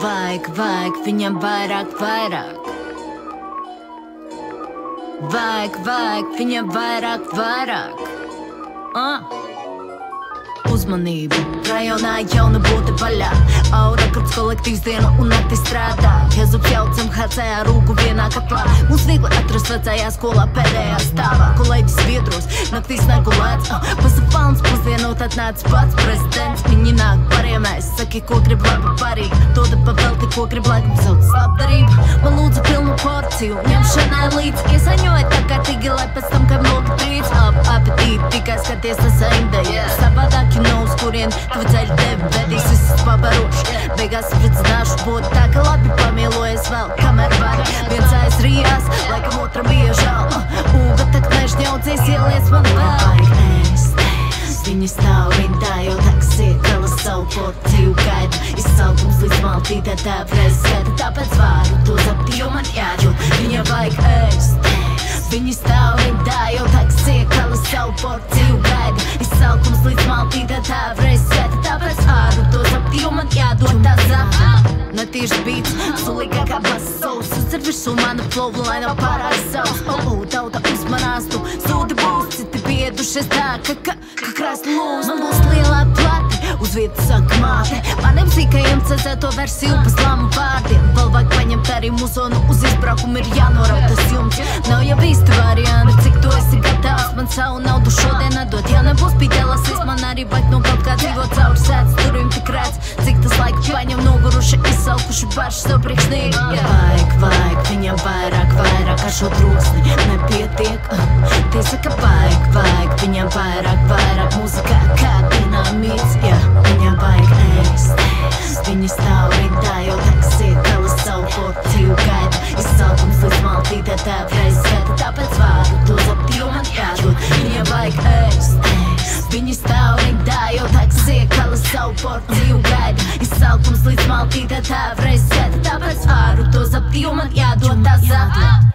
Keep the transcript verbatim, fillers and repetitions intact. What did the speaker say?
vajag, vajag viņam vairāk, vairāk. Vajag, vajag viņam vairāk, vairāk. Ah. Uzmanību, rajonā jauna būta vaļā. Aura, kurds kolektīvs dienu un nakti strādā. Jezub jaucam H C A rūgu vienā katlā. Mums viegli atrast vecajā skolā pēdējā stāvā. Kolēģis Viedros, naktīs negulēts. Pasapalns pusdienot atnāc pats prezidents. Viņi nāk pariemēs, saki, ko grib labi parīt. Doda pavelti, ko grib laikam sauc labdarību. Man lūdzu pilnu porciju, ņemšanai līdz. Iesaņoja tā kārtīgi, lai pēc tam, kad multi trīc. Ap apetīti, tikai skaties nesaindēja. Savādāk, you know, uz kurien tavi ceļi tevi vedīs. Visus pabaroši, beigās priecināšu būt tā, ka labi pamīlojies vēl, kamēr var. Viens aizrījās, laikam otra bija žēl. Ūga tak nežņaudzies, ieliec man vēl. Vajag ēst, viņi stāv rindā, jau taksi kala savu porciju gaida. Izsaukums līdz maltītē tāpreiz skaita, tāpēc varu to zapti, jo man jādod. Viņa vajag ēst, viņi stāv rindā, jau taksi kala savu porciju gaida. Izsaukums līdz maltītē tāpreiz skaita, tāpēc varu to zapti, jo man jādod tā zapta. Netīši beats, sulīgā kā basovs. Uzcer virsū mana flow, lai nav pārāk savs. Oh, oh, tauta uzmanās, tu sūti būs. Citi piedušies tā, ka, ka, ka krāst lūs. Man būs lielā plati, uz vietas saka māte. Maniem sīkajiem cezēto versiju pa slāmu vārdiem. Vēl vajag paņemt arī musonu, uz izbraukumu ir jānorauj tas jums. Nav jau īsti varianti, cik tu esi gatavs. Man savu naudu šodien nedot, ja nebūs pītēlasīs. Man arī vajag no kaut kā dzīvot caur sēdz. Durvīm tik redz, cik tas laika paņem noguruši, izsalkuši barši sev priekšnīgi. Vajag, vajag viņam vairāk, vairāk ar šo troksni nepietiek. Tie saka vajag, vajag viņam vairāk, vairāk mūzikā kā dinamīts. Jā, viņam vajag ēst, viņi stāv rindā, jau taksi kala savu porciju gaida. Izsaukums līdz maltītē tāpreiz skaita, tāpēc varu to zapti, jo man jādod. Viņam vajag ēst, viņi stāv rindā, jau taksi kala savu porciju gaida. Izsaukums līdz maltītē tāpreiz skaita, tāpēc varu to zapti, jo man jādod tā zapta.